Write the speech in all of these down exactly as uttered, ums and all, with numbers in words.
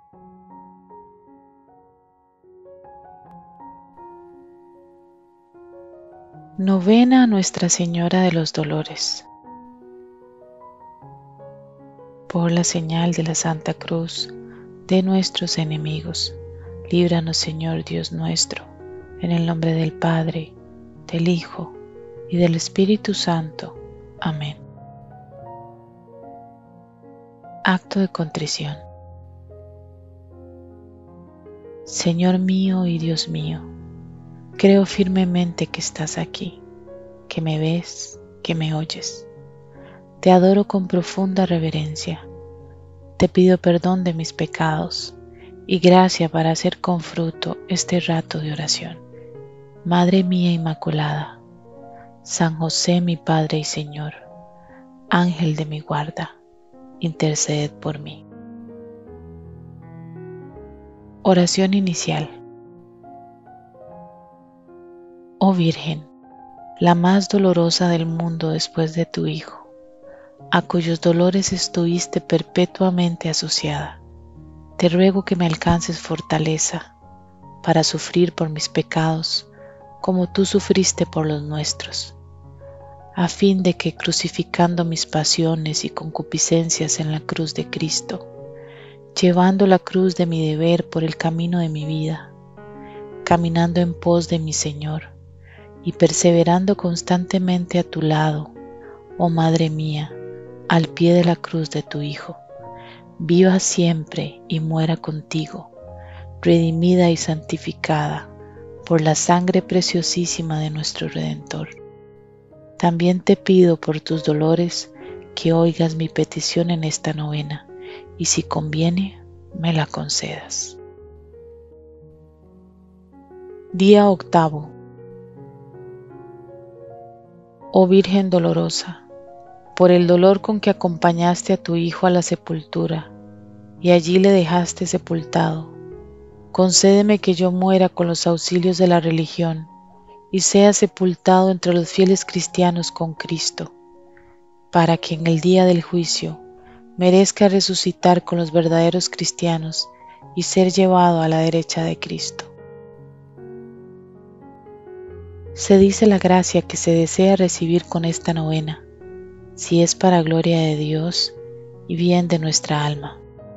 Novena a Nuestra Señora de los Dolores. Por la señal de la Santa Cruz de nuestros enemigos, líbranos, Señor Dios nuestro, en el nombre del Padre, del Hijo y del Espíritu Santo. Amén. Acto de contrición. Señor mío y Dios mío, creo firmemente que estás aquí, que me ves, que me oyes. Te adoro con profunda reverencia. Te pido perdón de mis pecados y gracia para hacer con fruto este rato de oración. Madre mía Inmaculada, San José mi Padre y Señor, Ángel de mi guarda, interceded por mí. Oración inicial. Oh Virgen, la más dolorosa del mundo después de tu Hijo, a cuyos dolores estuviste perpetuamente asociada, te ruego que me alcances fortaleza para sufrir por mis pecados como tú sufriste por los nuestros, a fin de que, crucificando mis pasiones y concupiscencias en la cruz de Cristo, llevando la cruz de mi deber por el camino de mi vida, caminando en pos de mi Señor y perseverando constantemente a tu lado, oh Madre mía, al pie de la cruz de tu Hijo, viva siempre y muera contigo, redimida y santificada por la sangre preciosísima de nuestro Redentor. También te pido por tus dolores que oigas mi petición en esta novena y, si conviene, me la concedas. Día octavo. Oh Virgen dolorosa, por el dolor con que acompañaste a tu Hijo a la sepultura y allí le dejaste sepultado, concédeme que yo muera con los auxilios de la religión y sea sepultado entre los fieles cristianos con Cristo, para que en el día del juicio merezca resucitar con los verdaderos cristianos y ser llevado a la derecha de Cristo. Se dice la gracia que se desea recibir con esta novena, si es para gloria de Dios y bien de nuestra alma.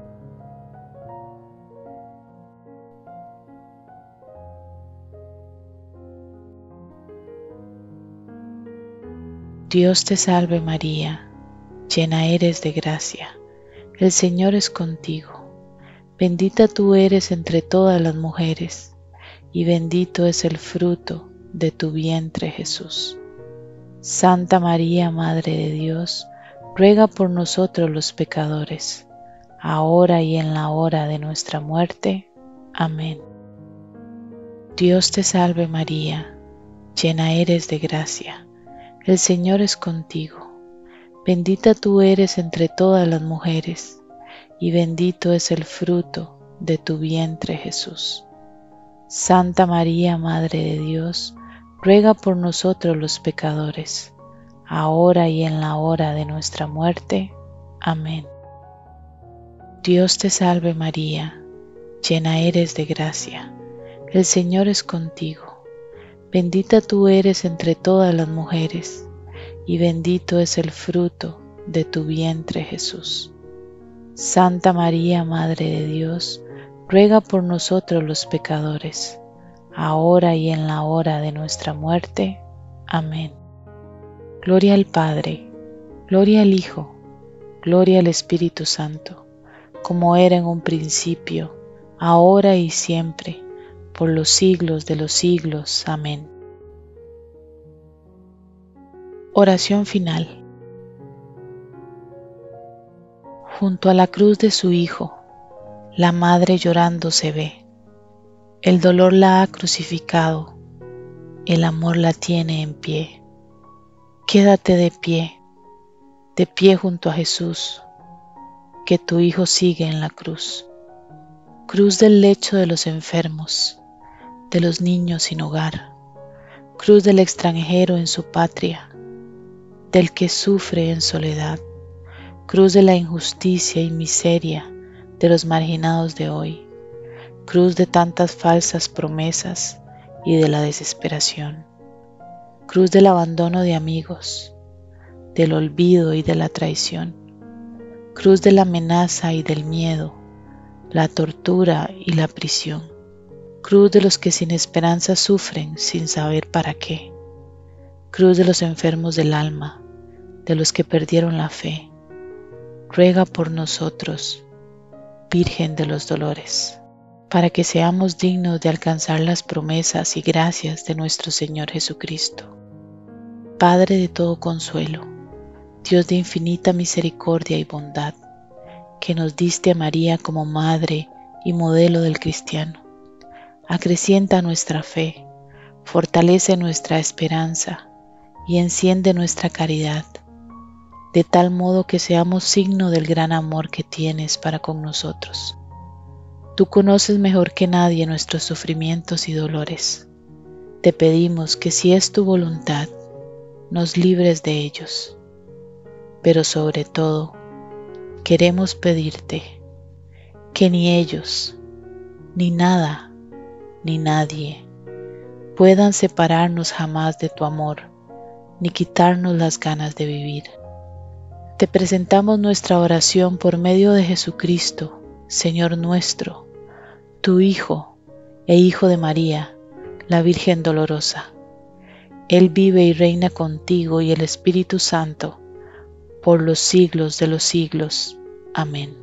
Dios te salve María, llena eres de gracia, el Señor es contigo. Bendita tú eres entre todas las mujeres, y bendito es el fruto de tu vientre Jesús. Santa María, Madre de Dios, ruega por nosotros los pecadores, ahora y en la hora de nuestra muerte. Amén. Dios te salve María, llena eres de gracia, el Señor es contigo. Bendita tú eres entre todas las mujeres, y bendito es el fruto de tu vientre Jesús. Santa María, Madre de Dios, ruega por nosotros los pecadores, ahora y en la hora de nuestra muerte. Amén. Dios te salve María, llena eres de gracia, el Señor es contigo. Bendita tú eres entre todas las mujeres, y bendito es el fruto de tu vientre Jesús. Santa María, Madre de Dios, ruega por nosotros los pecadores, ahora y en la hora de nuestra muerte. Amén. Gloria al Padre, gloria al Hijo, gloria al Espíritu Santo, como era en un principio, ahora y siempre, por los siglos de los siglos. Amén. Oración final. Junto a la cruz de su Hijo, la Madre llorando se ve. El dolor la ha crucificado, el amor la tiene en pie. Quédate de pie, de pie junto a Jesús, que tu Hijo sigue en la cruz. Cruz del lecho de los enfermos, de los niños sin hogar, cruz del extranjero en su patria, del que sufre en soledad, cruz de la injusticia y miseria de los marginados de hoy, cruz de tantas falsas promesas y de la desesperación, cruz del abandono de amigos, del olvido y de la traición, cruz de la amenaza y del miedo, la tortura y la prisión, cruz de los que sin esperanza sufren sin saber para qué, cruz de los enfermos del alma, de los que perdieron la fe. Ruega por nosotros, Virgen de los dolores, para que seamos dignos de alcanzar las promesas y gracias de nuestro Señor Jesucristo. Padre de todo consuelo, Dios de infinita misericordia y bondad, que nos diste a María como madre y modelo del cristiano, acrecienta nuestra fe, fortalece nuestra esperanza y enciende nuestra caridad, de tal modo que seamos signo del gran amor que tienes para con nosotros. Tú conoces mejor que nadie nuestros sufrimientos y dolores. Te pedimos que, si es tu voluntad, nos libres de ellos. Pero sobre todo, queremos pedirte que ni ellos, ni nada, ni nadie puedan separarnos jamás de tu amor, ni quitarnos las ganas de vivir. Te presentamos nuestra oración por medio de Jesucristo, Señor nuestro, tu Hijo e Hijo de María, la Virgen dolorosa. Él vive y reina contigo y el Espíritu Santo, por los siglos de los siglos. Amén.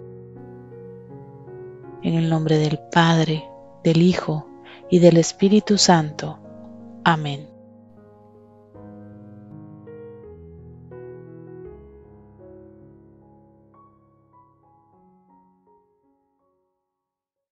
En el nombre del Padre, del Hijo y del Espíritu Santo. Amén.